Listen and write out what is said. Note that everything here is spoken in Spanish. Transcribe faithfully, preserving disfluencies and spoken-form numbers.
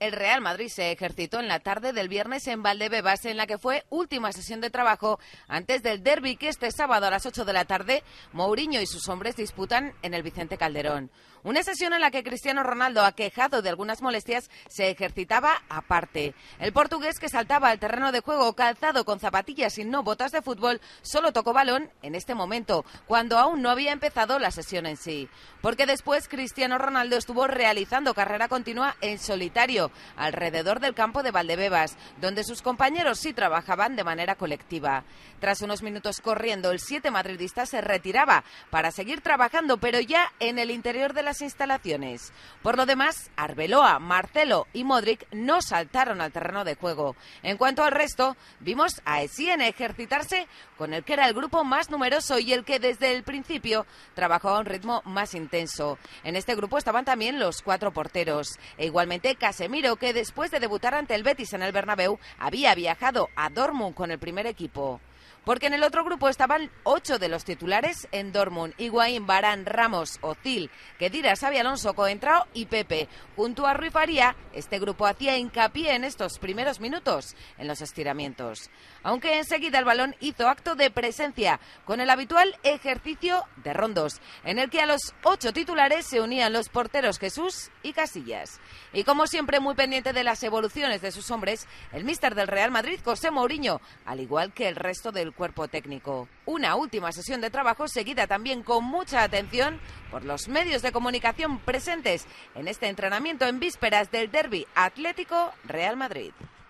El Real Madrid se ejercitó en la tarde del viernes en Valdebebas, en la que fue última sesión de trabajo antes del derbi que este sábado a las ocho de la tarde Mourinho y sus hombres disputan en el Vicente Calderón. Una sesión en la que Cristiano Ronaldo, aquejado de algunas molestias, se ejercitaba aparte. El portugués, que saltaba al terreno de juego calzado con zapatillas y no botas de fútbol, solo tocó balón en este momento, cuando aún no había empezado la sesión en sí. Porque después Cristiano Ronaldo estuvo realizando carrera continua en solitario alrededor del campo de Valdebebas, donde sus compañeros sí trabajaban de manera colectiva. Tras unos minutos corriendo, el siete madridista se retiraba para seguir trabajando, pero ya en el interior de las instalaciones. Por lo demás, Arbeloa, Marcelo y Modric no saltaron al terreno de juego. En cuanto al resto, vimos a Essien ejercitarse con el que era el grupo más numeroso y el que desde el principio trabajó a un ritmo más intenso. En este grupo estaban también los cuatro porteros e igualmente Casemiro, que después de debutar ante el Betis en el Bernabéu había viajado a Dortmund con el primer equipo. Porque en el otro grupo estaban ocho de los titulares en Dortmund: Higuaín, Varane, Ramos, Ozil, Khedira, Xabi Alonso, Coentrao y Pepe. Junto a Rui Faría, este grupo hacía hincapié en estos primeros minutos en los estiramientos. Aunque enseguida el balón hizo acto de presencia con el habitual ejercicio de rondos, en el que a los ocho titulares se unían los porteros Jesús y Casillas. Y como siempre, muy pendiente de las evoluciones de sus hombres, el míster del Real Madrid, José Mourinho, al igual que el resto del cuerpo técnico. Una última sesión de trabajo seguida también con mucha atención por los medios de comunicación presentes en este entrenamiento en vísperas del derbi Atlético Real Madrid.